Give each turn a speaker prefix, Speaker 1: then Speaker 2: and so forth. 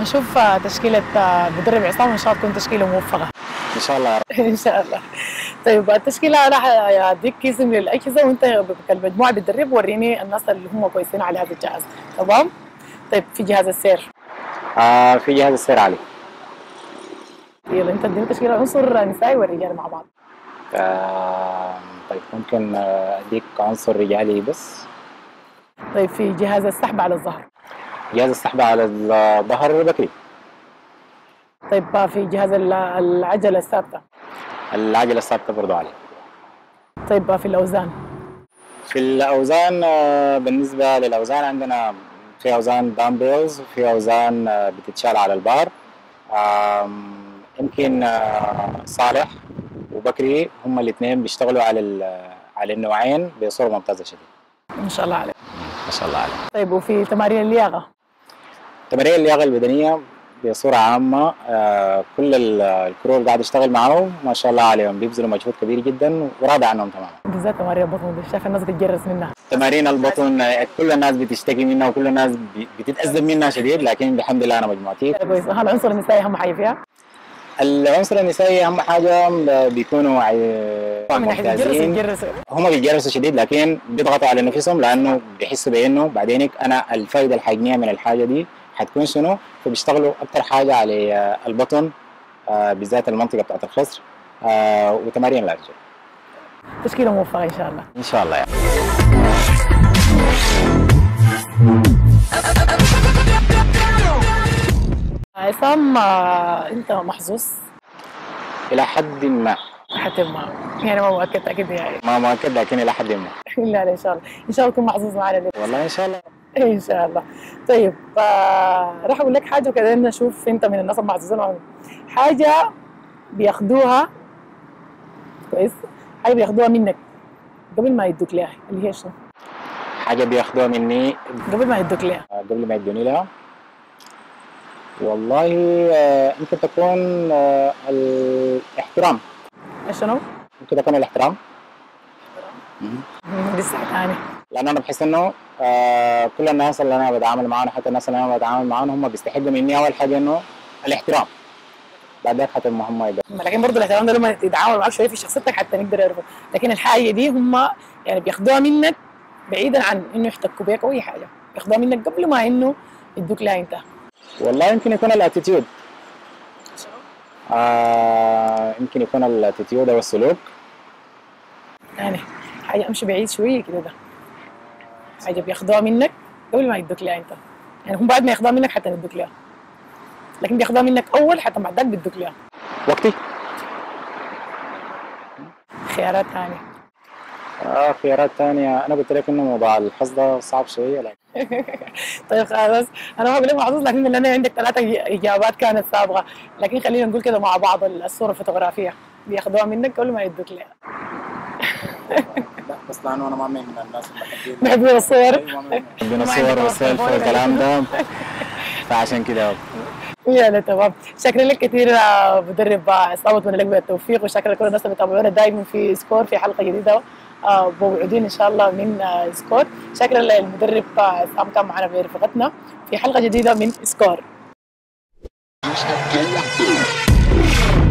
Speaker 1: نشوف تشكيلة مدرب عصام، وإن شاء الله تكون تشكيلة موفقة.
Speaker 2: ان شاء الله يا رب.
Speaker 1: إن شاء الله. طيب التشكيلة راح أديك اسم للأجهزة، وأنت كالمجموعة بتدرب وريني الناس اللي هم كويسين على هذا الجهاز، تمام؟ طيب في جهاز السير.
Speaker 2: في جهاز السير علي.
Speaker 1: يلا أنت اديني تشكيلة عنصر نسائي والرجال مع بعض.
Speaker 2: طيب ممكن اديك عنصر رجالي بس.
Speaker 1: طيب في جهاز السحب على الظهر.
Speaker 2: جهاز السحب على الظهر بكري.
Speaker 1: طيب في جهاز العجلة الثابتة.
Speaker 2: العجلة الثابتة برضو علي.
Speaker 1: طيب في الأوزان.
Speaker 2: في الأوزان بالنسبة للأوزان عندنا في أوزان دامبلز وفي أوزان بتتشال على البار. يمكن صالح وبكري هم الاثنين بيشتغلوا على النوعين بصورة ممتازة شديد.
Speaker 1: ما شاء الله عليك.
Speaker 2: ما شاء الله عليك.
Speaker 1: طيب وفي تمارين اللياقة.
Speaker 2: تمارين اللياقة البدنية بصورة عامة كل الكرو اللي قاعد يشتغل معاهم ما شاء الله عليهم بيبذلوا مجهود كبير جدا وراضي عنهم تماما.
Speaker 1: بالذات تمارين البطن دي شايف الناس بتتجرس منها.
Speaker 2: تمارين البطن كل الناس بتشتكي منها وكل الناس بتتأذى منها شديد، لكن الحمد لله انا مجموعتي
Speaker 1: كويس. هل العنصر النسائي أهم حاجة فيها؟
Speaker 2: العنصر النسائي اهم حاجه بيكونوا ممتازين. هم بيتجرسوا شديد لكن بيضغطوا على نفسهم لانه بيحسوا بانه بعدين انا الفائده الحقيقيه من الحاجه دي حتكون شنو، فبيشتغلوا اكثر حاجه على البطن بالذات المنطقه بتاعت الخصر وتمارين الارجل.
Speaker 1: تشكيله موفقه ان شاء الله.
Speaker 2: ان شاء الله يعني.
Speaker 1: عصام انت محظوظ
Speaker 2: الى حد ما.
Speaker 1: حتى ما يعني ما مؤكد اكيد يعني.
Speaker 2: ما مؤكد لكن الى حد ما.
Speaker 1: لا ان شاء الله، ان شاء الله تكون محظوظ معنا اليوم.
Speaker 2: والله ان شاء الله.
Speaker 1: ان شاء الله. طيب راح اقول لك حاجه وكذا نشوف انت من الناس المحظوظين. حاجه بياخدوها كويس، حاجه بياخدوها منك قبل ما يدوك لها، اللي هي شنو؟
Speaker 2: حاجه بياخدوها مني
Speaker 1: قبل ما يدوك لها.
Speaker 2: قبل ما يدوني لها والله ممكن تكون الاحترام.
Speaker 1: شنو؟
Speaker 2: ممكن تكون الاحترام.
Speaker 1: لسه ثاني.
Speaker 2: لان انا بحس انه كل الناس اللي انا بتعامل معاهم حتى الناس اللي انا بتعامل معاهم هم بيستحقوا مني اول حاجه انه الاحترام، بعدين حتى هم يقدروا.
Speaker 1: لكن برضه الاحترام ده لما يتعاملوا معاك شويه في شخصيتك حتى نقدر يعرفوا، لكن الحاجه دي هم يعني بياخدوها منك بعيدا عن انه يحتكوا بيك او اي حاجه، بياخدوها منك قبل ما انه يدوك لها انت.
Speaker 2: والله يمكن يكون الاتيتيود. يمكن يكون الاتيتيود او السلوك.
Speaker 1: يعني حاجه امشي بعيد شويه كده، ده حاجه بياخدوها منك قبل ما يدوك لها انت، يعني هم بعد ما ياخدوها منك حتى يدوك لها، لكن بياخدوها منك اول حتى بعد ذاك بيدوك لها.
Speaker 2: وقتي.
Speaker 1: خيارات ثانيه.
Speaker 2: خيارات ثانيه انا قلت لك انه موضوع الحظ ده صعب شويه لكن
Speaker 1: طيب خلاص انا ما بقول لك محظوظ، لكن من انا عندك 3 اجابات كانت سابقه، لكن خلينا نقول كده مع بعض الصوره الفوتوغرافيه بياخدوها منك قبل ما يدوك لها.
Speaker 2: لا بس لانه انا ما من الناس اللي
Speaker 1: بحبين الصور.
Speaker 2: بحبين الصور والسيلفي والكلام ده فعشان كده.
Speaker 1: يلا تمام، شكرا لك كثير مدرب عصام، اتمنى لك بالتوفيق، وشكرا لكل الناس اللي بيتابعونا دائما في سكور في حلقه جديده موعودين ان شاء الله من سكور. شكرا للمدرب عصام كان معنا برفقتنا في حلقه جديده من سكور.